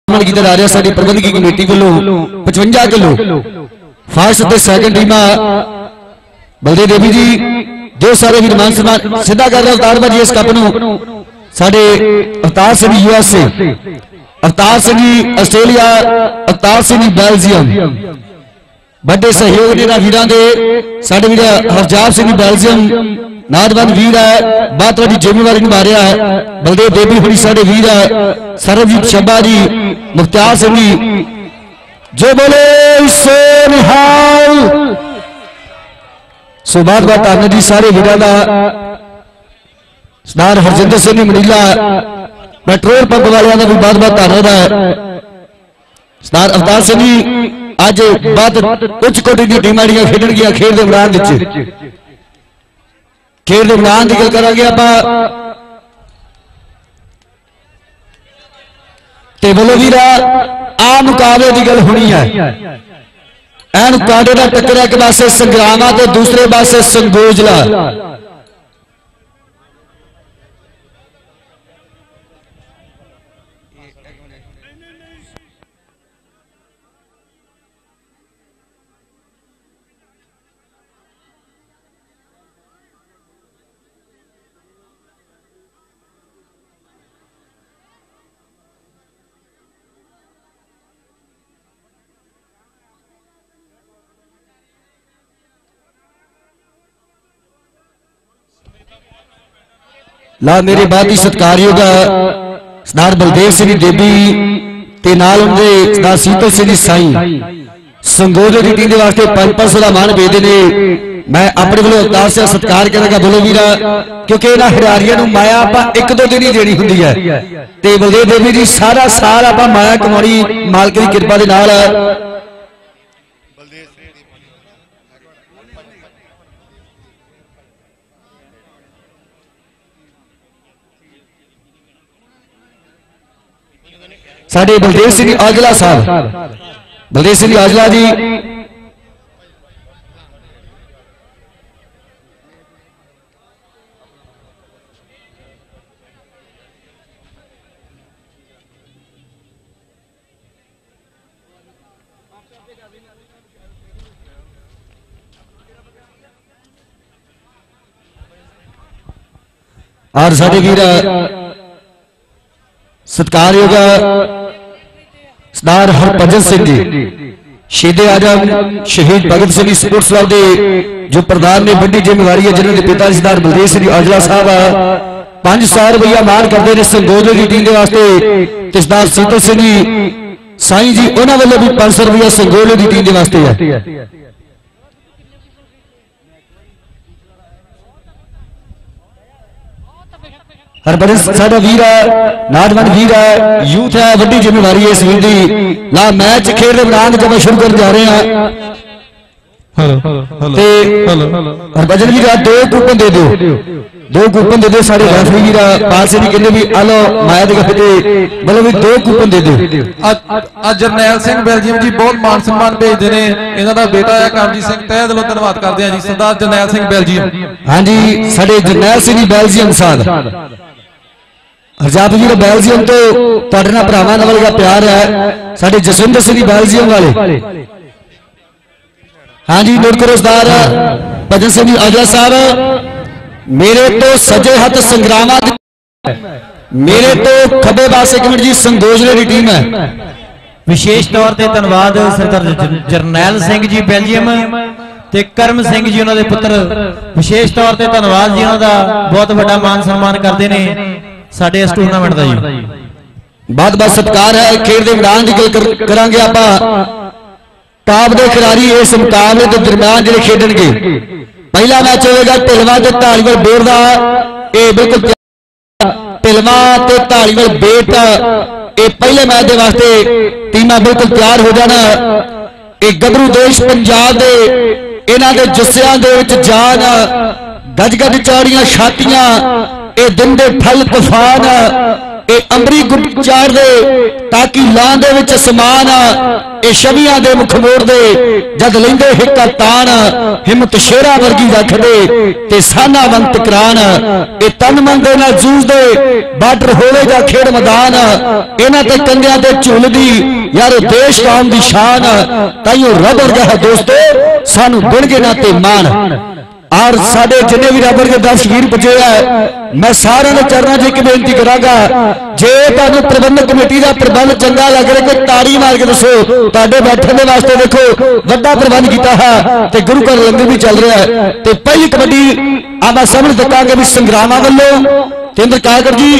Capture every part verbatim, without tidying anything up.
किया जा रहा साडी प्रबंधकी कमेटी वालों पचवंजा किलो फर्स्ट ते सैकंड टीमां बलदेव देवी जी जो सारे भी मान सम्मान सीधा कर रहे अवतार भाजी इस कप नूं साडे Avtar Singh USA Avtar Singh Australia Avtar Singh Belgium बड़े सहयोग ने वीरां दे साडे वीर हरजाब सिंह बेल्जियम नादवन वीर है बहुत बड़ी जिम्मेवारी निभा रहा है बलदेव देवी होनी साडे वीर है सरबजीत शब्बा जी मुख्तार सिंह जी जो बोले सो निहाल सो बात बात आने जी सारे वीरां दा सरदार हरजिंदर सिंह मनीला पेट्रोल पंप वाले का भी बहुत बहुत धन्यवाद है सरदार अवतार सिंह जी अज बहुत उच्च कोटि दी टीमां खेडन गियां खेड दे मैदान विच खेड दे मैदान की गल करांगे आपां ते बोलो वीरा आ मुकाबले की गल होनी है एन कांटे दा टक्कर एक पासे संग्रामा ते दूसरे पासे संगोजला ला मेरे बहुत ही सत्कारयोग सरदार बलदेव सिंह देवी ते नाल उनके सरदार सीतल सिंह साई संगोजो की टीम के वास्ते पांच पांच सौ का मान भेजते ने मैं अपने वालों अवतार से सत्कार करेगा बोलो वीरा क्योंकि इन्होंने खिडारियों माया आप एक दो दिन ही देनी होंगी है ते बलदेव देवी जी सारा साल आप माया कमानी मालक की कृपा के नाल साडे बलदेव सिंह औजला साहब बलदेव सिंह औजला जी और साडे वीर सत्कारयोग सरदार हरभजन सिंह जी शहीद आजम शहीद भगत सिंह स्पोर्ट्स क्लब के जो प्रधान ने बड़ी जिम्मेवारी है जिन्होंने पिता सरदार बलदेव सिंह औजला साहब पांच सौ रुपया मान करते हैं संगोजो की टीम के वास्ते सरदार सीतल सिंह जी साई जी उन्होंने वालों भी पांच सौ रुपया संगोजो की टीम के वास्ते है हरभजन साडा वीर है नौजवान वीर है यूथ है बड़ी जिम्मेवारी है इस वीर की ला मैच खेल के मैदान जब शुरू कर जा रहे हैं हरभजन वीर दो कूपन दे दो दो कूपन दे दो साढ़े रेफरी वीर पाल से भी कहते भी आलो माया दे गफे मतलब भी दो कूपन दे दो आज जरनैल सिंह बेल्जियम जी बहुत मान सम्मान भेजते हैं इन्हां दा बेटा है करमजीत सिंह तहे दिलों धन्यवाद करते हैं जी सरदार जरनैल सिंह बेल्जियम हाँ जी साढ़े जरनैल सिंह बेल्जियम साहब हरजाब जी बेल्जियम तो तुहाडे नाल भरावां नाल का प्यार है साडे जसविंदर सिंह बेल्जियम वाले हाँ जी नोट करो सरदार भजन सिंह औजला साहब मेरे तो सजे हाथ संग्रामा मेरे तो खब्बे पासे कमेटी जी संगोजले की टीम है विशेष तौर पर धन्यवाद सरदार जरनैल सिंह जी बेल्जियम ते करम सिंह जी उन्होंने पुत्र विशेष तौर पर धन्यवाद जी उन्होंने बहुत बड़ा मान सम्मान करते हैं साडे इस टूरनामेंट का जी बहुत बहुत सत्कार है खेल के मैदान की गल करांगे आपां टॉप के खिलाड़ी इस मुकाबले के दरम्यान जिहड़े खेडणगे पहला मैच होगा ढिलवां ते धालीवाल बेट का यह बिल्कुल ढिलवां ते धालीवाल बेट ये पहले मैच के वास्ते टीमां बिल्कुल तैयार हो जाना ये गबरू देश पंजाब दे इन्हां दे जस्सियां दे विच जान गज गज चौड़ियां छातियां ए दिन दे फल तूफान ये अंबरी गुट चार दे ताकि लां दे विच समान ये छवियां दे मुख मोड़ दे जद लेंदे हिक्का तान हिम्मत शेरा वर्गी रखदे ते साना वंत करान ये तन मन दे नाल जूझदे बार्डर होवे जा खेड़ मैदान इन्हां ते कंधियां ते झूलदी यार देश कौम दी शान ताइयों रब वर्गा है दोस्तों सानू बिन के ना ते मान और साडे जिन्ने भी रबर के दस वीर बचे है मैं सारे ने चरणों च एक बेनती करांगा जे तुहानू प्रबंधक कमेटी का प्रबंध चंगा लग रहा कोई ताड़ी मार के दसो तुहाडे बैठने के वास्ते देखो वड्डा प्रबंध किया है ते गुरु घर लंगर भी चल रहा है ते पहली कबड्डी आमा समझ दकांगे भी संग्रामा वालों केंद्र कागर जी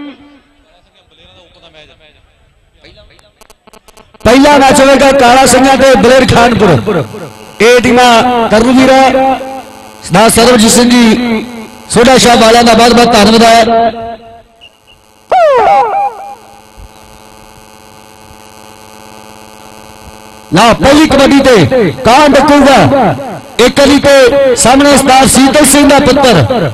पहला मैच होगा काला संघा ते बलेर खानपुर ये टीम करनवीर सरदार सरबजीत सिंह जी सोडा शाह वाला का बहुत बहुत धन्यवाद है। ना पहली कबड्डी ते कौन डकूगा एक कली ते सामने सरदार शीतल सिंह का पुत्र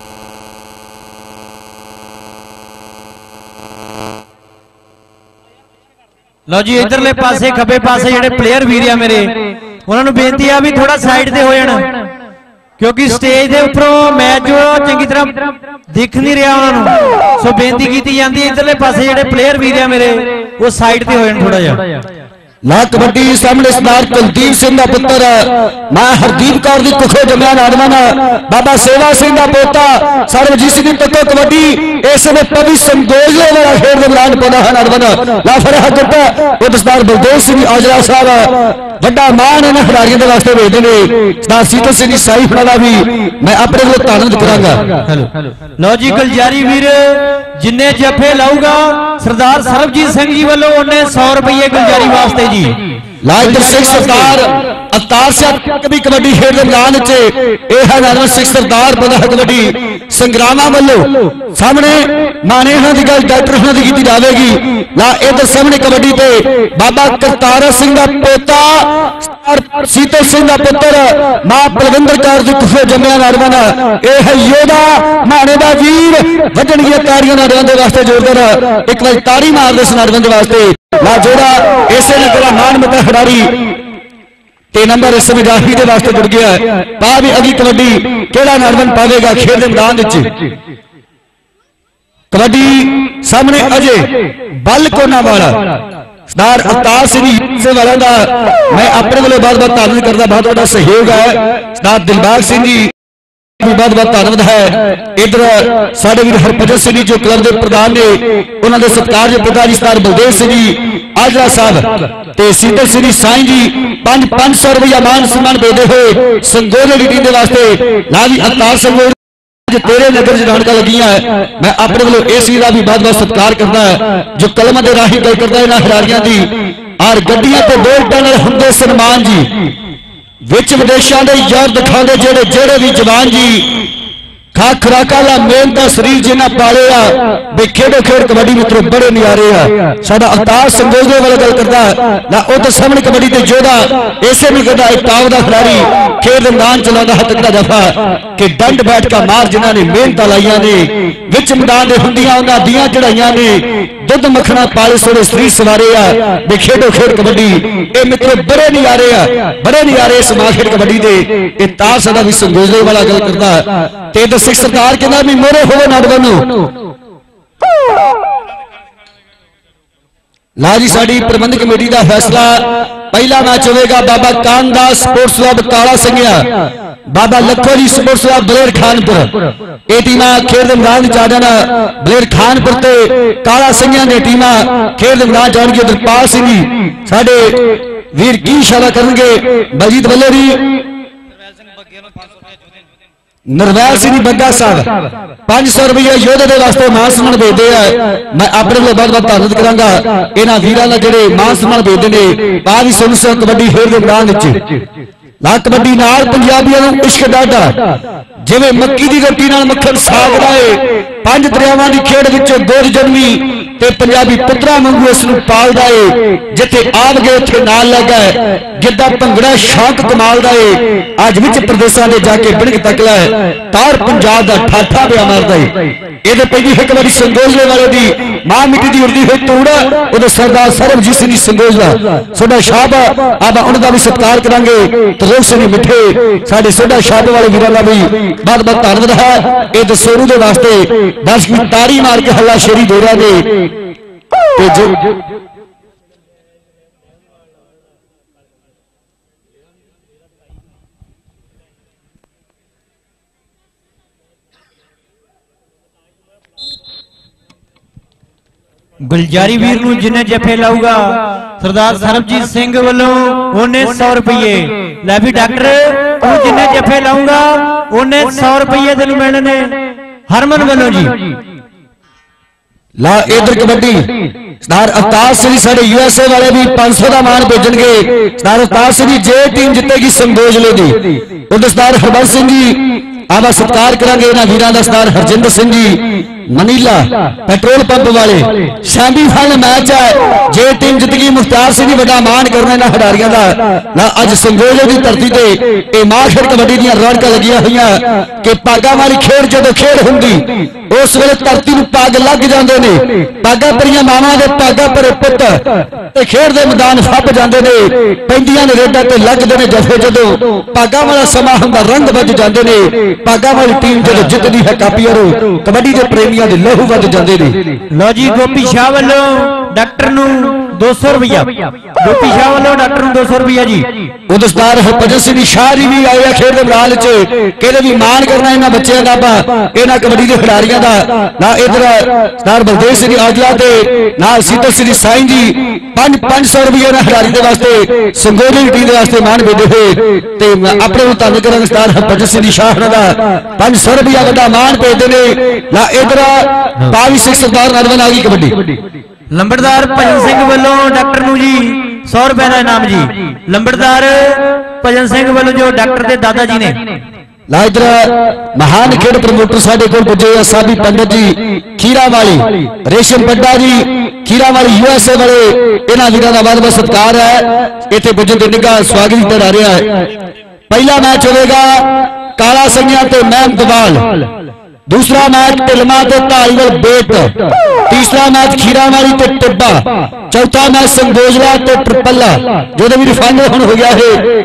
लो जी इधरले पासे खब्बे पासे जेडे प्लेयर वीर आ मेरे उन्होंने बेनती है भी थोड़ा साइड ते हो जाना क्योंकि स्टेज के उपरों मैच जो चंगी तरह दिख नहीं रहा उन्होंने सो बेनती की जाती है इधरले पासे जेडे प्लेयर वीर आ मेरे वो साइड ते हो जान थोड़ा जा ला कबड्डी सामने सरदार कुलदीप सिंह का पुत्र मां हरदीप कौर की कुखो जमया नौजवान बाबा सेवा सिंह का पोता सरबजीत सिंह तको कबड्डी इस समय पवी संगोजे वाला खेल के मैदान पौधा है नौजवान ला फरहा गुट्टा ये सरदार बलदेव सिंह औजला साहब बड़ा मान इन्होंने खिलाड़ियों के वास्ते भेजते हैं सरदार शीतल सिंह साई फड़ा भी मैं अपने को धन्यवाद करांगा। लो जी गुलजारी वीर जिन्ने जफे लाऊगा सरदार सरबजीत सिंह जी वालों उन्हें सौ रुपये गुलजारी वास्ते जी लाइटर सिंह सरदार अवतार से कभी कबड्डी खेल के मैदान च सिंह सरदार बना कबड्डी संग्रामा वालों सामने माने की गल डॉक्टर की की जाएगी ला इधर सामने कबड्डी पे बाबा करतारा सिंह का पोता शीतल सिंह का पुत्र मां बलविंदर कौर की कुफे जमया नौजवान यह है योधा माने का वीर वजनगियां ताड़ियां नौजवान के वास्ते जोरदार एक बार ताड़ी मार दे नौजवान के वास्ते ला जोड़ा इसे नगरा मान मता खिलाड़ी ते नंबर इस समय राही के वास्ते जुड़ गया है पा भी अगी कबड्डी केड़ा नौजवान पावेगा खेल के मैदान कबड्डी सामने अजय बल कोना वाला सरदार अवतार सिंह वाला का मैं अपने वालों बहुत बहुत धन्यवाद करता बहुत बड़ा सहयोग है सरदार दिलबाग सिंह जी बहुत बहुत धन्यवाद है इधर साढ़े वीर हरभजन सिंह जी जो क्लब के प्रधान ने उन्होंने सत्कार जो पिता जी सरदार बलदेव सिंह जी आजरा साहब ते शीतल सिंह साई जी पांच पांच सौ रुपया मान सम्मान देते हुए संगोले की टीम के वास्ते ला भी अवतार संगोले तेरे नगर च रौनक लगी है मैं अपने वालों इस चीज का भी बहुत बहुत सत्कार करता है जो कलम के राही गल करता है इन्होंने खिलाड़ियों की और गड्डियां ते दो टनर होंगे सन्मान जी विच विदेशों के यार दिखाते जेड़े जेड़े भी जवान जी खा खुराका ला मेहनत शरीर जिन्हें पाले आ बे खेडो खेड कबड्डी मित्रों बड़े नजारे आ साडा अवतार संगोजे वाला गल करता ना वो तो सामने कबड्डी ते जोधा ऐसे भी कहता एक टाव का खिलाड़ी खेल मैदान चलाता है तगड़ा दफा कि डंड बैठ का मार जिन्होंने मेहनत लाइया ने विच मैदान दे हुंदियां उन्हां दियां चढ़ाइयां ने दुध मखना पाले सोने शरीर सवारे आ बे खेडो खेड कबड्डी ये मित्रों बड़े नजारे आ बड़े नजारे इस मां खेड कबड्डी दे ये तार साडा भी संगोजे वाला गल करता ते तो सिख सरदार कहना भी मोरे होवे नौजवानों ला जी साड़ी प्रबंधक कमेटी का फैसला पहला मैच होगा बाबा कानदास sports club Kala Sanghian Baba Lakho ji sports club Baler Khanpur ये टीम खेल मैदान च आ जाना बलेर खानपुर ते काला संघिया ने टीम खेल मैदान च आउणगी दरपाल सिंह जी साडे वीर की इशारा करेंगे बलजीत वल्लेरी नरवैल सिंह बग्गा साहब पांच सौ रुपये योधे के वास्ते मान सम्मान भेजते हैं मैं अपने को बहुत बहुत धन्यवाद करांगा इन्होंने वीरों का जोड़े मान सम्मान भेजते हैं पा भी सुन सौ कबड्डी खेल के मैदान ला कबड्डी नाल पंजाबियों को इश्क डाटा जिवें मक्की की रोटी नाल मक्खन साग है पंज दरियावां की खेड विचों गोद जन्मी ते पंजाबी पुत्रा वांगू इस नूं पालदा है जिथे आप गए उथे नाल लगा है गिद्धा भंगड़ा शौक कमाल दा है अज विच प्रदेशां दे जाके बिणक तकला है तार पंजाब दा ठाठा पिया मारदा है ਇਹਦੇ ਪਹਿਲੀ ਇੱਕ ਵਾਰੀ ਸੰਗੋਜਲੇ ਵਾਲੇ ਦੀ ਮਾਂ ਮਿੱਟੀ ਦੀ ਉੜਦੀ ਹੋਈ ਤੂੜ ਉਹਦੇ ਸਰਦਾਰ ਸਰਬਜੀਤ ਸਿੰਘ ਸੰਗੋਜਲਾ ਸੋਡਾ ਸ਼ਾਬ ਆਪਾਂ ਉਹਨਾਂ ਦਾ ਵੀ ਸਤਿਕਾਰ ਕਰਾਂਗੇ। ਤਰਲੋਕ ਸਿੰਘ ਮਿੱਠੇ ਸਾਡੇ ਸੋਡਾ ਸ਼ਾਬ ਵਾਲੇ ਵੀਰਾਂ ਦਾ ਵੀ ਬਹੁਤ ਬਹੁਤ ਧੰਨਵਾਦ ਹੈ। ਇਹ ਦਸੋਰੂ ਦੇ ਵਾਸਤੇ ਬਸ ਵੀ ਤਾੜੀ ਮਾਰ ਕੇ ਹੱਲਾ ਸ਼ੇਰੀ ਦੇ ਰਿਹਾ ਨੇ ਤੇ ਜੋ गुलजारी वीर नूं जिन्ने जफे लाऊगा सरदार सरबजीत सिंह वालों उन्ने सौ रुपये लै भी डॉक्टर तू जिन्ने जफे लाऊंगा उन्ने सौ रुपये तेन मिलने हरमन वालों जी ला इधर कबड्डी सरदार अवतार सिंह साडे यूएसए वाले भी पांच सौ का मान भेजणगे। सरदार अवतार सिंह जे टीम जितेगी संगोजले दी उधर सरदार हरबंस सिंह जी आवा सत्कार करांगे। इन्हां वीरां दा Sardar Harjinder Singh ji Manila petrol pump वाले सैमीफाइनल मैच है जे टीम जित गई मुख्तार सिंह बड़ा मान करना इन्हां खिडारियां दा ना अज संगोले की धरती ते ए माखर कबड्डी दी रौनकां लगियां होईयां कि पागा वाली खेड जदों खेड हुंदी उस वेले धरती नूं पग लग जांदे ने पागा परियां मावां दे पागा भरे पुੱਤ ते खेड दे मैदान फप जांदे ने पैंदियां ने रेडां ते लगदे ने जफे जदों पागा वाला समा हुंदा रंग वज जांदे ने पागा वाली टीम जदों जितदी है कापीअर कबड्डी दे प्रेमी लहू वध जाते लो जी। गोपी शाह वालों डॉक्टर नूं दो सौ रुपया गोपी शाह वालों डॉक्टर नूं दो सौ रुपया जी। उधर सरदार हरभजन सिंह शाह जी भी आए खेड दे मैदान च कहते भी मान करना इन्हां बच्चों का आप इन्हां कबड्डी के खिडारियों का ना इधर सरदार बलदेव सिंह आजला ते ना सीतल सिंह साईं जी पांच पांच सौ रुपये इन्हां खिडारी के वास्ते संगोले की टीम के वास्ते मान भेजे हुए ते अपने धन करेंगे। सरदार हरभजन सिंह शाह का पांच सौ रुपया वड्डा मान भेजते हैं ना इधर बावी सिख सरदार नरवन आ गई कबड्डी लंबड़दार भजन सिंह वालों डॉक्टर नूं जी सौ रुपए का इनाम जी। लंबड़दार भजन सिंह वालों जो डॉक्टर के दादा जी ने ला इधर महान खेड प्रमोटर साडे कोल पुजे साबी पंडित जी खीरा वाली रेशम पड्डा जी खीरा वाली यूएसए वाले इन्हां वीरां दा बहुत बहुत सत्कार है। इत्थे पुजन ते निगाह स्वागत किया जा रहा है। पहला मैच होगा काला संघिया ते महमदवाल, दूसरा मैच टिलमा ते धालीवाल बेट, तीसरा मैच खीरावाली ते टिब्बा, चौथा मैच संगोजला ते ट्रिपला जो भी फाइनल हुण हो गया है।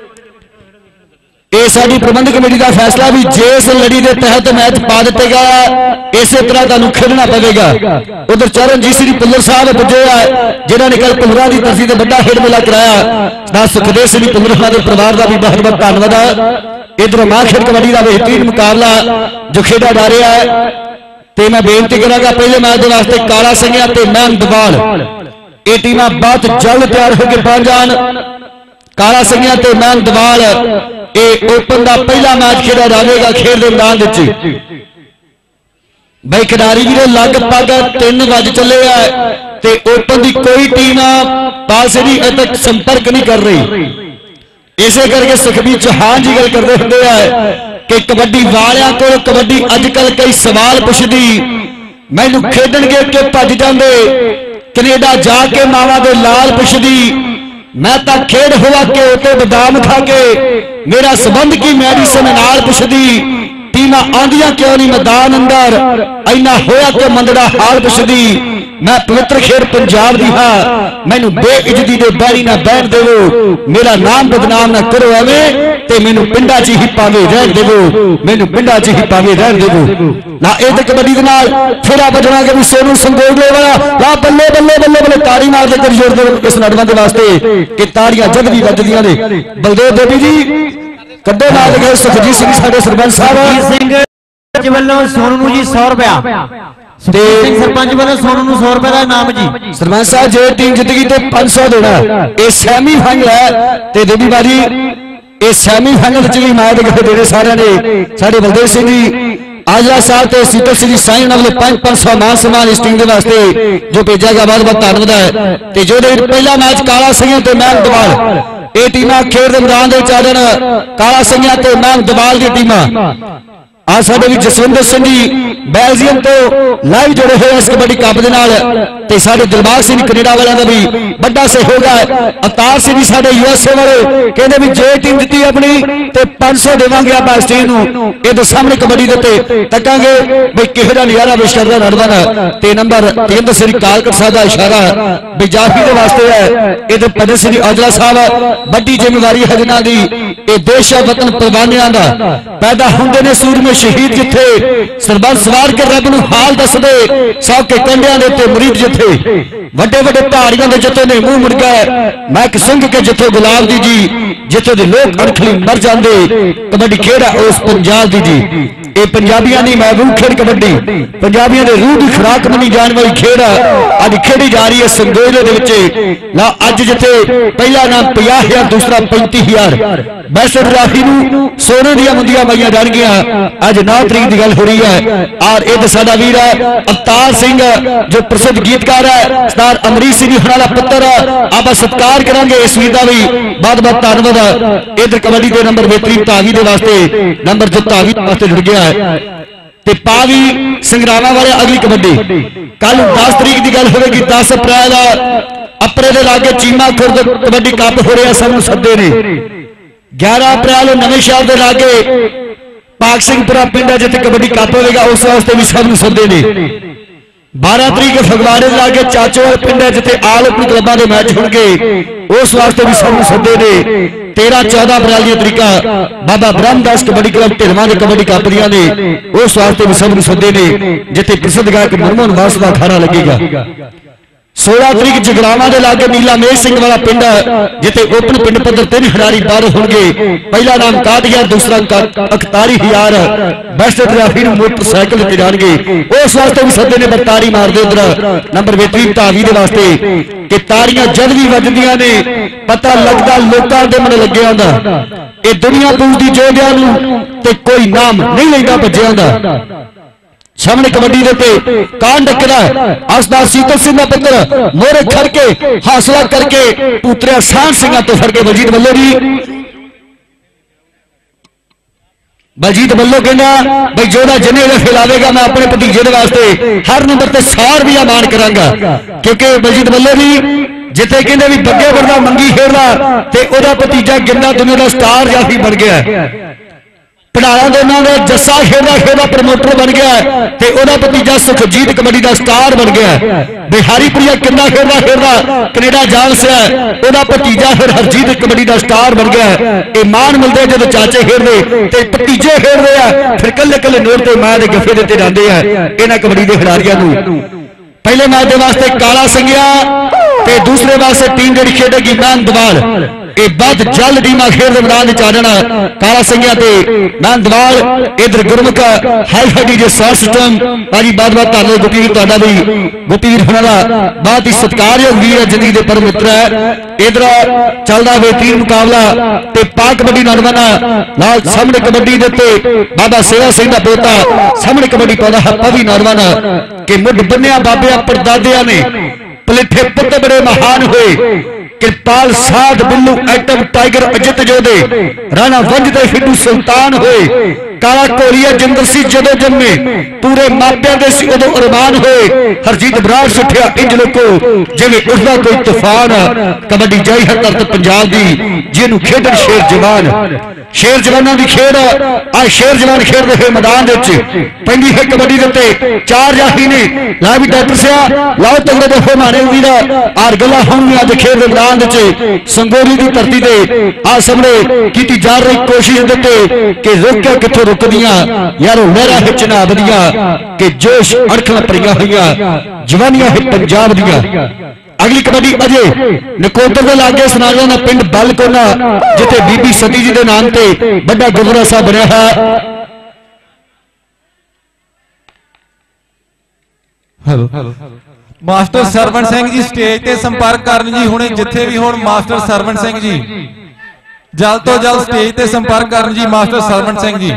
ये साडी प्रबंधक कमेटी का फैसला भी जिस लड़ी के तहत मैच पा दिते गया इस तरह तुहानू खेलना पवेगा। उधर चरणजीत सिंह पुल्लर साहब पुजे जिन्होंने कल पुलरा की तरफी से बड़ा खेल मेला कराया। सुखदेव सिंह पुल्लर के परिवार का भी बहुत बहुत धन्यवाद है। इधर माखेड कबड्डी का बेहतरीन मुकाबला जो खेड़ा जा रहा है तो मैं बेनती करांगा पहले मैच के वास्ते काला संघिया ते महमदवाल ये टीमां बहुत जल्द तैयार होकर पहुंच जान। काला संघिया ते महमदवाल ये ओपन का पहला मैच खेड़ा जाएगा खेल के मैदान भाई खिडारी भी लगभग तीन वज चले है ओपन की कोई टीम पास भी अभी तक संपर्क नहीं कर रही। इसे करके सुखबीर चौहान जी गल करते होंगे कि कबड्डी वालियां को कबड्डी अजकल कई सवाल पुछदी मैनू खेडन गे के भज जाते कनेडा जाके मावा दे लाल पुछदी मैं तो खेड हुआ के उते बदाम खा के मेरा संबंध की मेडिसिन नाल पुछदी टीम आंदियां क्यों नहीं मैदान अंदर इना होया के मंदड़ा हाल पुछदी मैं पवित्र खेड पंजाब दी हाँ मैनू बेइज्जती दे बैरी ना बैठ देवो मेरा नाम बदनाम ना करो एवें ते मैनू पिंडा च ही पावे रहन देवो मैनू पिंडा च ही पावे रहन देवो ना ए ते कबड्डी दे नाल फेरा बजना के भी सोनू संगोले वाला ला बल्ले बल्ले बल्ले बल्ले ताड़ी मार दे कर जोर दे इस नडवां दे वास्ते कि ताड़ियां जग दी वजदियां ने। बलदेव देवी जी कड्डे नाल गए सुखजीत सिंह साडे सरपंच साहब सिंह वालों सोनू जी सौ रुपया सरपंच वालों सोनू सौ रुपए का इनाम जी। सरपंच साहब जे टीम जित गई तो पांच सौ देना ये सैमी फाइनल है ते देवी बाजी ये सैमी फाइनल भी मैच देने सारे ने साडे बलदेव सिंह जी आजला साहब तो सीतल सिंह साईं उन्होंने पांच पांच सौ मान सम्मान इस टीम के वास्ते जो भेजा गया बहुत बहुत धन्यवाद है। तो जो पहला मैच काला संघिया ते महमदवाल ये टीमां खेड दे मैदान दे चादन काला संघिया ते महमदवाल दी टीमां आ साडे भी जसविंदर सिंह जी बेल्जियम तो लाइव जुड़े हुए इस कबड्डी कप दे नाल ते साडे दिलबाग सिंह कनेडा वालों का भी बड़ा सहयोग है। अवतार सिंह जी साडे यूएसए वाले कहते भी जे टीम जीती अपनी ते पांच सौ देवांगे आप इस टीम नूं। ये तो सामने कबड्डी दे उत्ते तकांगे भी किहो जिहा नज़ारा पेश करदा नरवन ते नंबर तेंद्र सिंह कालकट साहब का इशारा भी जाफी दे वास्ते है। ये तो भजन सिंह औजला साहब बड़ी जिम्मेवारी है जिन्हां दी। ये देश वतन कुर्बानियां दा पैदा हुंदे ने सूरमे शहीद जिथे सरबंस सवार के रब नूं हाल दसदे सौ के कंडियां दे ते मुरीद जिथे वड्डे वड्डे पहाड़ियां दे जिथे ने मुंह मुड़ गए महक सिंह के जिथे गुलाब दी जी जिथे दे लोग अणखली मर जांदे कबड्डी खेड़ है उस पंजाब दी जी। ये पंजाबियों की महबूब खेड़ कबड्डी पंजाबियों के रूह की खुराक मनी जाने वाली खेड़ अज खेड़ी जा रही है संगोले दे विच। ला अज जिथे पहला नाम पचास हजार दूसरा पैंती हजार बैसठ राही सोने दिया मुंदियां पाई जाएगियां। अज नौ तरीक की गल हो रही है और ये साडा वीर है अवतार सिंह जो प्रसिद्ध गीतकार है सरदार अमरीश सिंह जी का पुत्र। आप सत्कार करांगे इस वीर का भी बहुत बहुत धन्यवाद। इधर कबड्डी के नंबर बेहतरीन धावी के वास्ते नंबर जो धावी वास्ते जुड़ गया है ते पावी संग्रामा वाले अगली कबड्डी कल दस तरीक की गल होगी। दस अप्रैल अपरे दे लागे चीमा खुर्द कबड्डी कप हो रहा सब सदे ने। ग्यारह अप्रैल नवे शहर के लागे पाक सिंहपुरा पिंड जिथे कबड्डी कप होगा उस वास्ते भी सब सदे ने। बारह तरीक फगवाड़े लागे चाचोवाल पिंड जिथे आल ओपन क्लबों के मैच होंगे उस वास्ते भी सब सदे ने। तेरह चौदह अप्रैल की तरीका बाबा ब्रह्मदास कबड्डी क्लब ढिलवां के कबड्डी कप दियां ने उस वास्ते भी सब सदे ने जिथे प्रसिद्ध गायक मनमोहन वास का अखाड़ा लगेगा। सोलह तरीक जगरावा के लागे नीला मेज सिंह वाला पिंड जिथे ओपन पिंड पद्धर तीन खिडारी बाहर होंगे। पहला नाम काद हजार दूसरा इकताली हजार बेस्ट ट्राफी मोटरसाइकिल दिते जाएंगे उस वास्ते भी सदे ने बरतारी मार दे उधर नंबर बेहतरीन धावी के वास्ते कि तारियां जद भी वजदियां ने पता लगता लोगों के मन लगे आंदा। ये दुनिया पूजदी जोधियां नूं ते कोई नाम नहीं लेंदा भज्जियां दा। सामने कबड्डी देते कान डकदा असदार सीतल सिंह का पुत्र मोरे खड़ के हासिला करके पुत्रिया शान सिंह तो फड़ के बलजीत बल्लो जी बलजीत बल्लो कहना भाई जोड़ा जिन्हें खिलावेगा मैं अपने भतीजे वास्ते हर नंबर से सौ रुपया मान करांगा क्योंकि बलजीत बल्लो जी जिथे कहते भी बग्गे बरदा मंगी खेलदा ते ओदा भतीजा गिरना दुनिया का स्टार जाफी बन गया। पढ़ाया दोनों ने जस्सा खेलदा खेलदा प्रमोटर बन गया ते ओदा भतीजा सुखजीत कबड्डी का स्टार बन गया। बिहारी प्रिया किन्ना खेलदा खेलदा कनेडा जान से ओदा भतीजा फिर हरजीत कबड्डी का स्टार बन गया। ये मान मिलते जो चाचे खेलते ते भतीजे खेलते हैं फिर कल्ले कल्ले नोट ते मैं गफे दिते जाते हैं इन्हां कबड्डी के खिडारियों नूं। पहले मैच के वास्ते काला संघिया ते दूसरे वास्ते टीम जी खेडेगी मैन दवाल। ये बद जल टीमा खेल मैदान में आना काला संघिया ते मैन दवाल। इधर गुरमुख हाई फाई जो साउंड सिस्टम भाजी बहुत बहुत धन्यवाद गुप्पी वीर तुहाडा भी गुप्पी वीर होना का बहुत ही सत्कारयोग वीर है जिंदगी के परम मित्र है। इधर चलता बेहतरीन मुकाबला ते पाक कबड्डी नौजवान लाल सामने कबड्डी देते बाबा सेवा सिंह का पोता सामने कबड्डी पाता है पवी नौजवान के मुड बनिया बाबे परदादिया ने पलिठे पुत बड़े महान हुए कृपाल साध बिल्लू एटम टाइगर अजित जोधे राणा वंजदे फिडू सुल्तान हुए काला कोरिया जिंदर सिंह जदों जन्मे पूरे मापिया दे सी उदों अरमान हुए हरजीत बराड़ सुठिया इंज लोको जिवें उठदा कोई तूफान। कबड्डी जाई है धरत पंजाब दी जिन्हों खेडन शेर जवान शेर जवानों की खेड आ शेर जवान खेड रहे मैदान पैंदी है कबड्डी देते चार जाफी ने ला भी डॉक्टर सिया लाओ तगड़े दफे मारे वीर आर गला होंगी अज खेड मैदान संगोली की धरती से आ सामने की जा रही कोशिश देते कि रोकिया कितों रुकदियां यारों लहरा है चनाब दियां कि जोश अड़खना परियां हुई जवानियां है पंजाब दियां। अगली कबड्डी अजे नकोदर के लागे सनाजा का पिंड बल कोना जिथे बीबी सती जी के नाम से बड़ा गुरुद्वारा साहब बनया है। Hello master Sarwan Singh ji stage ते संपर्क करन जी हुणे जिथे भी होण मास्टर सरवण सिंह जी जल्द तो जल्द स्टेज ते संपर्क करन जी मास्टर सरवण सिंह जी।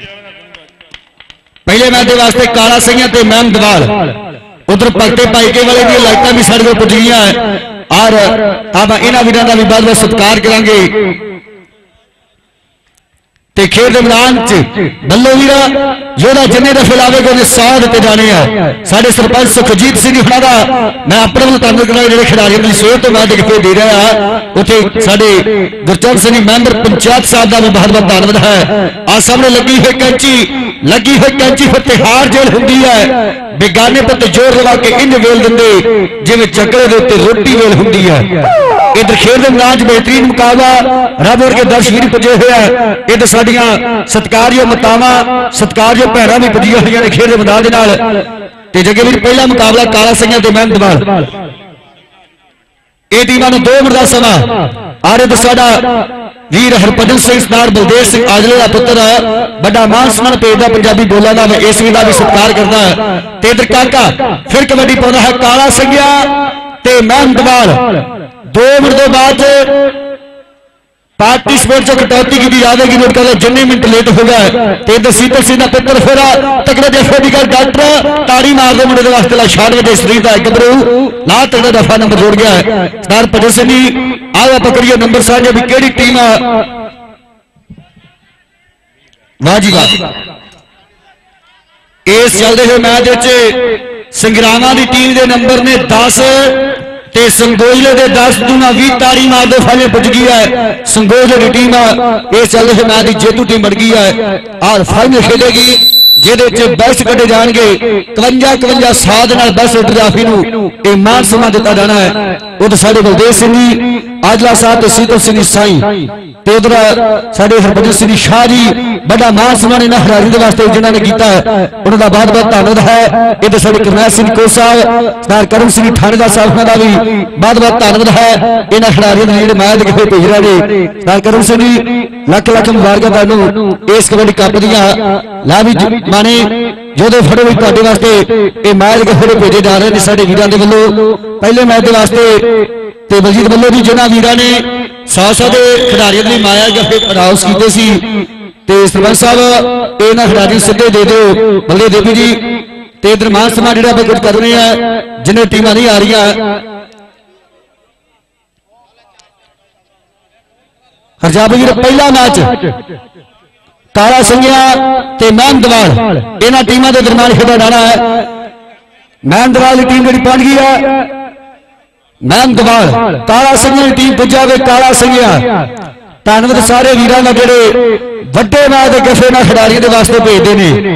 पहले मैच वास्ते काला सिंह ते मैम दवाल उधर भगते पाइके वाले दी लाइटां भी साडे कोल पुज गईयां और आप इन्हां वीरां दा भी बहुत बहुत सत्कार करांगे ते खेल के मैदान च बल्लो वीरा योदा जिन्ने दफे लावेगा उन्हें सौ दिते जाने हैं। साढ़े सरपंच सुखजीत सिंह होना दा मैं अपने वालों धन्यवाद करना जो खिलाड़ियों की सोच तो मैं दिखे दे रहा उत्थे साढ़े गुरचरण सिंह मैंबर पंचायत साहब का भी बहुत बहुत धन्यवाद है। आ सामने लगी हुई कैंची लगी हुई कैंची फिर तिहाड़ जेल होंगी है बेगाने पर जोर लगा के इंज वेल देंगे जिवें चकले के उत्ते रोटी वेल होंगी है। इधर खेल के मैदान बेहतरीन मुकाबला रब वर्गे दर्शक भी पुजे हुए हैं। इधर साडियां सत्कारयोग मातावां सत्कारयोग भैणां भी पुजियां होईयां ने खेल के मैदान दे नाल। ते जगे भी पहला मुकाबला काला सिंह ते मेहनतवाल ये टीमां नूं दो मिनट दा समा आ रहा साडा वीर हरभजन सिंह सरदार बलदेव सिंह आजले का पुत्र बड़ा मान सम्मान भेजदा पंजाबी बोलां दा मैं इस वीर दा भी सत्कार करदा ते इधर काका फिर कबड्डी पाउंदा है काला सिंघिया ते मेहनतवाल दो मिनट के बाद पार्टिसिपेट जो कटौती की जाएगी नोट कर जिन्ने मिनट लेट हो गए तो इधर सीतल सिंह का पुत्र फिर तगड़े दफे की गल डॉक्टर ताड़ी मार दो मुंडे वास्ते ला छियानवे के शरीर का एक बरू ला तगड़ा दफा नंबर जोड़ गया है सरदार भजन सिंह जी आओ पकड़िए नंबर साझे भी केड़ी टीम है। वाह जी वाह इस चलते हुए मैच संग्रामा की टीम के नंबर ने दस ते संगोजले दे दस दूना भी ताड़ी मार दो फाइनल पुज गई है। संगोजले की टीम इस चलते हुए मैच की जेतू टीम बन गई है और फाइनल खेलेगी जिहदे बेस्ट कटे जाएंगे इकवंजा इकवंजा सात बेस्ट ट्राफी नूं मान सम्मान दिता जाना है। उधर साडे बलदेव सिंह जी आजला साहब ते सीतल सिंह साई ते उधर साडे हरभजन सिंह शाह जी बड़ा मान सम्मान इन्हां खिलाड़ियों के वास्ते जिन्होंने किया है उन्होंने बहुत बहुत धन्यवाद है। इधर साडे करनैल सिंह कोच साहब सरदार करम सिंह थानेदार साहब का भी बहुत बहुत धन्यवाद है। इन्हां खिलाड़ियों ने जिहड़े मैच के भेज रहे ने सरदार करम सिंह जी लख लख मुबारक तुहानूं इस कबड्डी कप दियां ला भी माने जो फड़ो भी तुहाडे वास्ते ये मैच के फिर भेजे जा रहे हैं साडे वीरां दे वल्लों पहले मैच के वास्ते ते बलजीत वल्लों भी जिन्हां वीरां ने सौ सौ के खिडारियों की माया जफे अनाउंस किए सी ते सरपंच साहब इन्हां खिडारियों सीधे दे दो बल्ले देवी जी ते इधर मान सम्मान जिहड़ा आपां कुछ कर रहे हैं जिन्हें टीमां नहीं आ रही हरजाबी पहला मैच काला सिंघिया ते मेहनतवाल इन्हां टीमां के दरम्यान खेड़ा जाना है। मेहनतवाल की टीम जी पहुंच गई है मेहनतवाल काला सिंघिया की टीम पुजा वे काला सिंघिया धन्यवाद सारे वीरां दा जिहड़े वड्डे मैच के गफे ना खिडारियों के वास्ते भेजते हैं।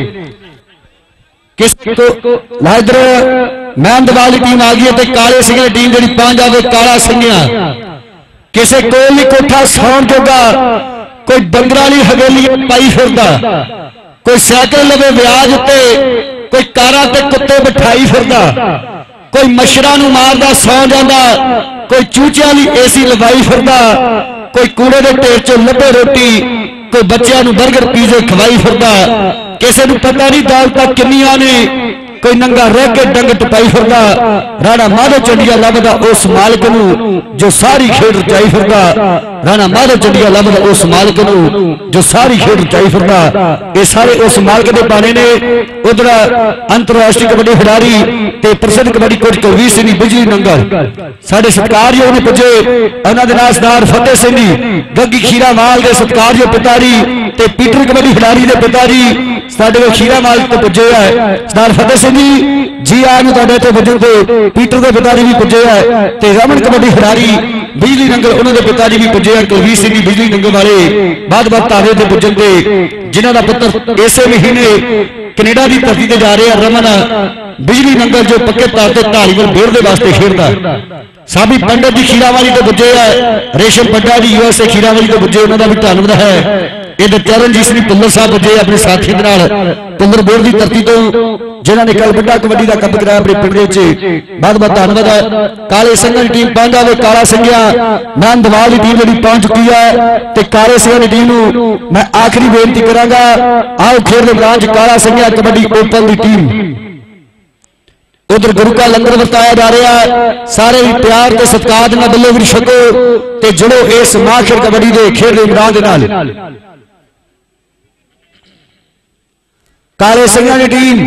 किस को इधर मेहनतवाल की टीम आ गई है काले सिंघिया की टीम जी पहुंच जाए काला सिंघिया किसी कोल नहीं कोठा सौन जोगा कोई डंगर वाली हवेली पाई फिरदा कोई सैकल लवे ब्याज उत्ते कोई कारां ते कुत्ते बिठाई फिरदा कोई मच्छरां नूं मारदा सौ जांदा कोई चूचियां वाली एसी लवाई फिरदा कोई कूड़े के ढेर चों लभे रोटी कोई बच्चों नूं बर्गर पीजे खवाई फिरदा किसी नूं पता नहीं दौलतां किन्नियां ने कोई नंगा रह के डंग टपाई फिरदा राणा माधव चंडिया लभदा उस मालिक नूं जो सारी खेड रचाई फिरदा राणा माधव चंडिया लभदा उस मालिक नूं जो सारी खेड रचाई फिरदा ये सारे उस मालिक दे बाने ने। उधर अंतरराष्ट्रीय कबड्डी खिडारी ते प्रसिद्ध कबड्डी कोच कुलवीर सिंह बिजली नंगल साडे सत्कारयोग ने पुजे उन्हां दे नाल सरदार फतेह सिंह जी गग्गी खीरावाल दे सत्कारयोग पिता जी ते पीटर कबड्डी खिडारी दे पिता जी साडे खीरावाल तो पुजे है सरदार फतेह सिंह जी जी आज तुहाडे इत्थे पुजण ते पीटर दे पिता जी भी पुजे है ते रमन कबड्डी खिडारी बिजली नंगल उन्हां दे पिता जी भी पुजे है कुलवीर सिंह जी बिजली नंगल वाले बहुत बहुत तारे ते पुजण ते जिन्हां दा पुत्र इसे महीने कनेडा की धरती से जा रहे हैं रमन बिजली नंगल जो पक्के तौर पर धारीवाल बोर के वास्ते खेलता साबी पंडित जी खीरावाली तो बुझे है रेशम पंडा जी यूएसए खीरावाली तो बुझे उन्होंने भी धन्यवाद है। इधर चरणजीत सिंह पुल्लर साहब बुझे अपने साथी पुल्लर बोर की धरती तो जिन्होंने कल बड़ा कबड्डी का कप कराया अपने पिंड बहुत बहुत धन्यवाद है। काले सिंह की टीम पहुंच जाए काला सिंघिया मेहनतवाल की टीम जी पहुंच चुकी है तो काले सिंह की टीम मैं आखिरी बेनती करांगा आओ खेल के मैदान काला सिंघिया कबड्डी ओपन की टीम उधर गुरु का लंगर वरताया जा रहा है सारे ही प्यार के सत्कार बल्लो भी छको ते जुड़ो इस माखिर कबड्डी के खेल के मैदान के नाल। काले सिंह की टीम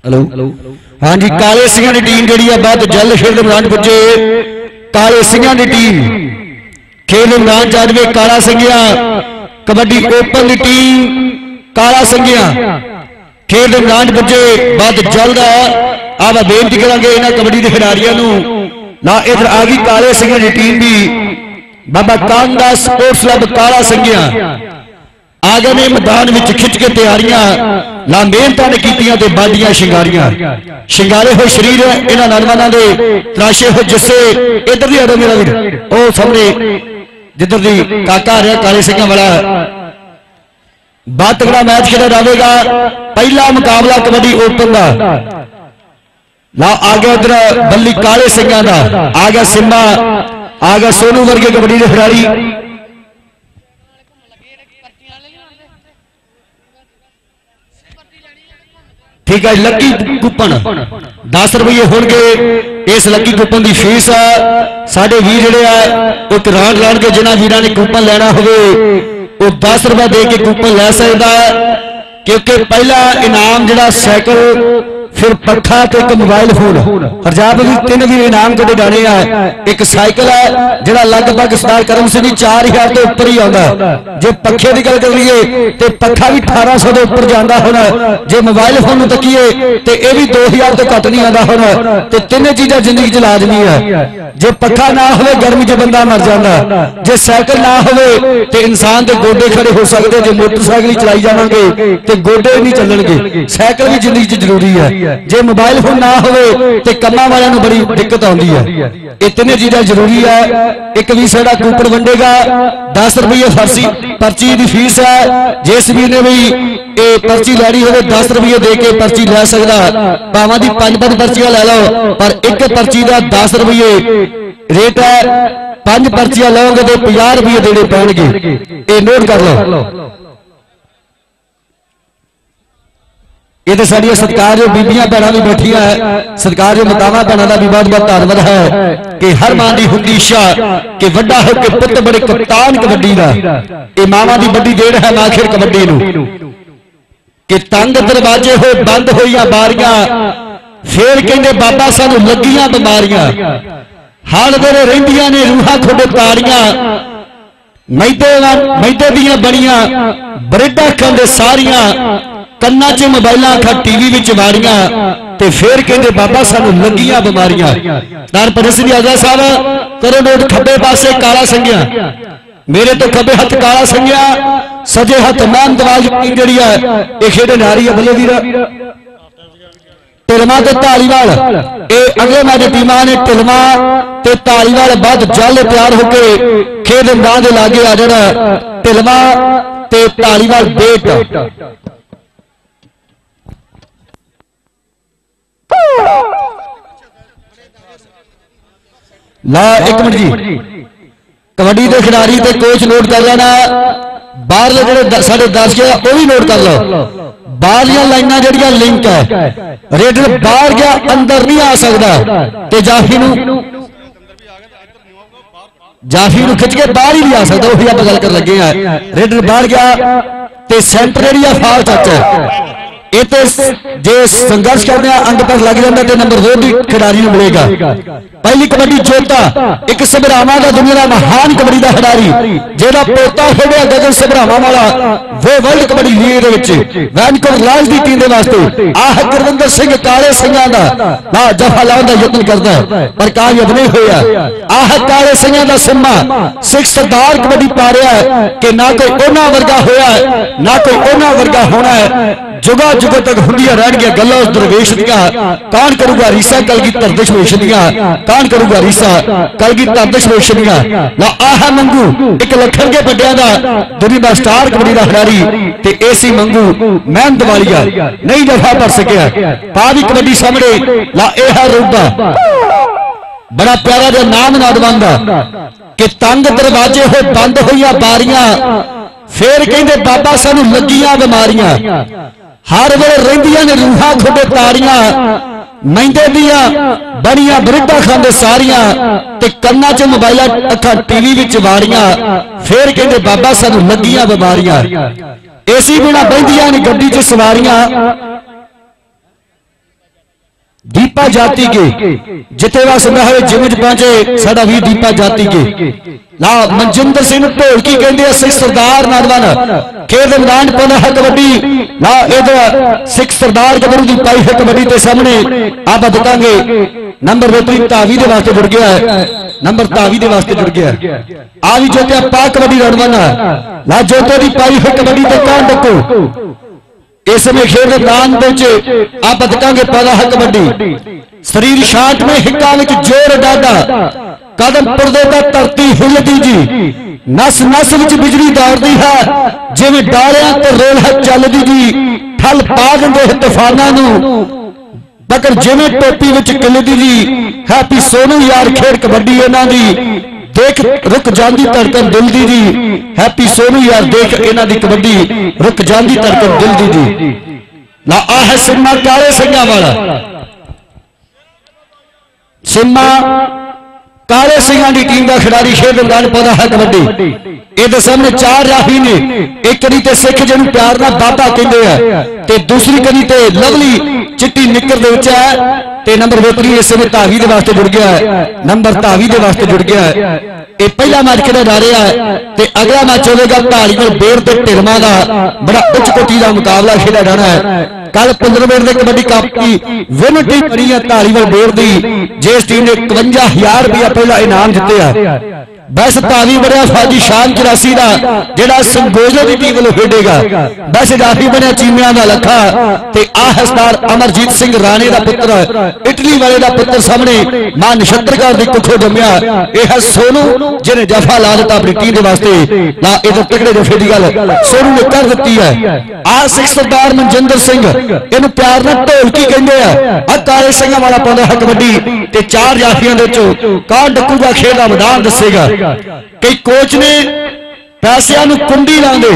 हेलो हाँ जी काले सिंह की टीम जी बहुत जल्द खेल के मैदान पुजे काले सिंह की टीम खेल मैदान जा रही है काला सिंघिया कबड्डी ओपन की टीम काला सिंघिया खेल के मैदान पुजे बहुत जल्द आप बेनती करेंगे इन्होंने कबड्डी के खिडारियों ना इधर आ गई काले सिंह की टीम भी बाबा कांदा स्पोर्ट्स क्लब काला सिंघिया आ गए ने मैदान में खिंच के तैयारियां ला मेहनत ने कीतियां ते बाडियां शिंगारियां शिंगारे हुए शरीर इन्हां नौजवानों के तराशे हुए जिस्से इधर दी आड़ो मेरा वीर ओ सामने जिधर दी काका आ रहा काले सिंघां वाला बहुत तगड़ा मैच खेला जाएगा पहला मुकाबला कबड्डी ओपन का ला आ गया इधर बल्ली काले सिंघां दा आ गया सिम्मा आ गया सोनू वर्गे कबड्डी के खिडारी ठीक है लकी कूपन दस रुपये होंगे इस लकी कूपन की फीस साढ़े वीर जोड़े है ग्रांट लान के जिन्होंने वीर ने कूपन लेना हो दस रुपए दे के कूपन ले सकता है क्योंकि पहला इनाम जोड़ा सैकल फिर पखा तो एक मोबाइल फोन हरजाब भी तीन भी इनाम कदे जाने है एक साइकिल है जोड़ा लगभग सरदार करम सिंह चार हजार तो उपर ही आता जो पखे की गल करिए तो पखा भी अठारह सौ के उपर जाता होना जो मोबाइल फोन तकीए तो यह भी दो हजार तो घट नहीं आता होना तो तीन चीजा जिंदगी च लाजमी है जो पखा ना हो गर्मी च बंदा मर जाता जो साइकिल ना हो तो इंसान के गोडे खड़े हो सकते जो मोटरसाइकिल चलाई जावांगे तो गोडे नहीं चलणगे साइकिल भी जिंदगी च जरूरी है जे मोबाइल फोन ना हो तो कमां वालियां नूं बड़ी दिक्कत आउंदी है ये तीन चीज़ां जरूरी है एक भी साडा कूपन वंडेगा दस रुपये फर्सी पर्ची की फीस है जिस भी ने भी ये पर्ची लैनी हो दस रुपये दे के पर्ची लै सकदा भावां दी पंज पंज पर्चियां लै लो पर एक पर्ची का दस रुपये रेट है पंज पर्चियां लोगे तो पचास रुपये देने पैणगे ये नोट कर लो ये तो साड़ियां सत्कार बीबियां भैणां भी बैठियां है सत्कार मातावां भैणां दा भी बहुत बहुत धन्नवाद है कि हर मां दी हुंदी इच्छा कि वड्डा हो के पुत्त बड़े कप्तान कबड्डी दा ये मावां दी बड़ी देन है आखिर कबड्डी नूं कि तंग दरवाजे हो बंद होईयां बारियां फिर कहंदे बाबा सानू लगियां बीमारियां हाल वेले रहिंदियां ने रूहां खोडे तारियां मैदे मैदे दियां बणियां ब्रेडां खांदे सारियां कन्ना च मोबाइलां अखा टीवी विच वारियां ते फिर कहंदे बाबा सानू लगियां बीमारियां नार परसरी आजा साहब करो नोट खब्बे पासे काला सिंघिया मेरे तो खब्बे हथ काला सिंघिया सजे हथ मान दवाज जिहड़ी है ये खेडन आ रही है बल्ले वीर टिलमा ते धालीवाल ये अगले मैच टीमां ने टिलमा ते धालीवाल बहुत जल्द तैयार होकर खेड मैदान के लागे आ जाना टिलमा ते धालीवाल बेट ला एक मिनट जी कबड्डी के खिडारी ते कोच नोट कर लेना बाहरले जेडे साडे दर्शक है वो भी नोट कर लो बाहरलियां लाइनां जेहड़ियां लिंक है रेडर बाहर गया अंदर नहीं आ सकता ते जाफी नूं जाफी नूं खिंच के बाहर ही नहीं आ सकता वही आप गल कर लगे हैं रेडर बाहर गया ते सेंटर एरिया फाल टच है ये तो जो संघर्ष करने अंग तक लग जाता है नंबर दो भी खिडारी को मिलेगा पहली कबड्डी जोता एक सबरावा का दुनिया का महान कबड्डी का खिडारी जेड़ा पोता खेलिया गगन सबरावा वाला वो world kabaddi league Vancouver Raj की टीम के वास्ते आह गुरविंदर सिंह काले सिंघां दा ना जफा लाने का यत्न करता है पर कामयाब नहीं होया आह काले सिंघां दा सिम्मा सिख सरदार कबड्डी पा रहा है कि ना कोई उन्हां वर्गा होया है ना कोई उन्हां वर्गा होना है जुगा जुगों तक हुंदियां रहणगियां गल्लां उस दरवेश दियां कौन करूगा रीसा कलगीधर दशमेश दियां कौन करूगा रीसा कलगीधर दशमेश दियां ना आह मंगू एक लखन के बड्डियां दा दुनिया दा स्टार कबड्डी दा खिडारी ते एसी मंगू मेहनत वालिया नहीं दफा भर सकिया पावी कबड्डी सामने ला ए है रूबा बड़ा प्यारा जो नाम नौजवान दा कि तंग दरवाजे हो बंद होईयां बारियां फिर कहंदे बाबा सानू लगियां बीमारियां हर वेले रहिंदियां ने रूहां खोडे तारियां मैंदे दियां बड़ियां ब्रेडां खांदे सारियां ते कन्नां च मोबाइल अखां टीवी विच वारियां फिर कहंदे बाबा सानू लगियां बीमारियां एसी बिना बहिंदियां ने गड्डी च सवारियां दीपा जाति के जिथे वा सुना है जिम च पहुंचे साडा वीर दीपा जाति के ला मनजिंदर सिंह ढोलकी कहते सिख सरदार नौजवान खेल मैदान पाना है कबड्डी ला इधर सिख सरदार कबड्डी की पाई है कबड्डी के सामने आप बताएंगे नंबर बेहतरीन धावी के वास्ते जुड़ गया है नंबर धावी के वास्ते जुड़ गया है आ भी जोते पा कबड्डी नौजवान ला जोते की पाई है कबड्डी के कान डको इस समय खेल मैदान आप बताएंगे पाना है कबड्डी शरीर शाट में हिक्का में जोर डाडा कदम पुरदे का धरती हिलदी जी नस नस विच बिजली दौड़ती है जिवें डालियां ते रेल है चलदी जी ठल पा देंदे तूफानां नूं बकर जिवें टोपी विच किलदी जी हैप्पी सोनू यार खेड कबड्डी इन्हां दी देख रुक जांदी धड़कन दिल दी जी हैप्पी सोनू यार देख इन्हां दी कबड्डी रुक जांदी धड़कन दिल दी जी ला आ है सिम्मा काले सिंघां वाला सिम्मा काले सिंघां की टीम का खिलाड़ी खेल मैदान पाता है कबड्डी ये सामने चार राही ने एक करी ते सिख जिन्होंने प्यार ना बाबा कहते हैं ते दूसरी करी ते लवली चिट्टी निकर दे विच है ते नंबर बेहतरीन इस समय धावी के वास्ते जुड़ गया है नंबर धावी के वास्ते जुड़ गया है ये पहला मैच खेला जा रहा है ते अगला मैच होगा धारीवाल बेर ते ढिलमा का बड़ा उच्च कोटि का मुकाबला खेला जाना है कल पंद्रह मिनट के कबड्डी कप की विन टीम बनी है धारीवाल बेर की जिस टीम ने इकवंजा हजार रुपया पहला इनाम जितया बस धावी बनया फाजी शान चौरासी का जिहड़ा संगोजे की टीम वालों खेडेगा बस जाफी बनया चीमिया का लखा ते आ हस्तार अमरजीत सिंह राणे का पुत्र इटली वाले का पुत्र सामने मां नक्षत्रकार की कुखों जमया यह है सोनू जिन्हें जफा ला दिता अपनी टीम के वास्ते ना इधर तगड़े जफे की गल सोनू ने कर दी है आ सिख सरदार मनजिंदर सिंह इन्हू प्यार ना ढोलकी कहते हैं आ काले सिंघां वाला पाउंदा है कबड्डी ते चार जाफियां दे विचों कौन डक्कू का खेल का मैदान दसेगा कई कोच ने पैसों नूं कुंडी लांदे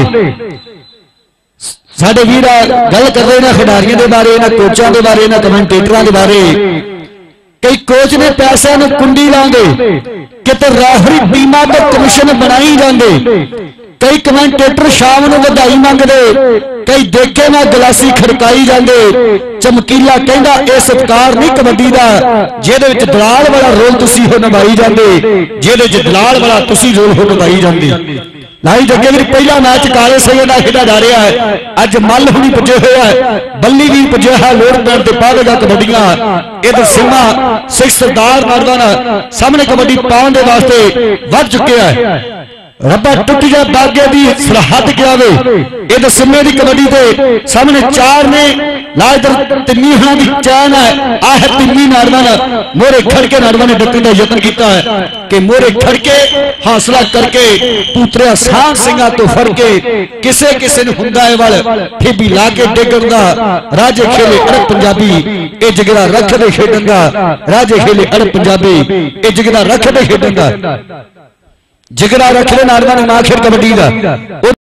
साडे वीर गल कर रहे हैं खिडारियों के बारे इन्हां कोचां के बारे इन्हां कमेंटेटरां के बारे कई कोच ने पैसों नूं कुंडी लांदे किते रेफरी टीमां ते कमिशन बनाई जांदे कई कमेंटेटर शाम नूं वधाई मंगदे कई देखे ना गलासी खड़काई जांदे चमकीला कहंदा इह सत्कार नहीं कबड्डी दा जिहदे विच दलाल वाला रोल तुसीं हो निभाई जांदे जिहदे विच दलाल वाला तुसीं रोल हो निभाई जांदे लाई जगे भी पहला मैच काले सिंह का खेला जा रहा है अज मल हुणी पुजे हुए है बल्ली भी पुजे है लोड़ पैण ते पावेगा कबड्डियां इधर सिम्मा सिख सरदार नौजवान सामने कबड्डी पाउण दे वास्ते वध चुके है रब्बा टुट जा बागे दी सरहद क्या वे इधर सिम्मे दी कबड्डी ते सामने चार ने ला इधर तिन्नी हां दी चैन है आ है तिन्नी नौजवान मोरे खड़के नौजवान ने डकने का यत्न किया है कि मोरे खड़के हौसला करके पुत्रिया सांस सिंघां तो फड़ के किसे किसे नूं हुंदा है वल ठेबी ला के डिगण दा राजे खेले अरब पंजाबी ए जिगरा रख दे खेडण दा राजे खेले अरब पंजाबी ए जिगरा रख दे खेडण दा जिगरा रख ले नौजवान मां खेल कबड्डी का।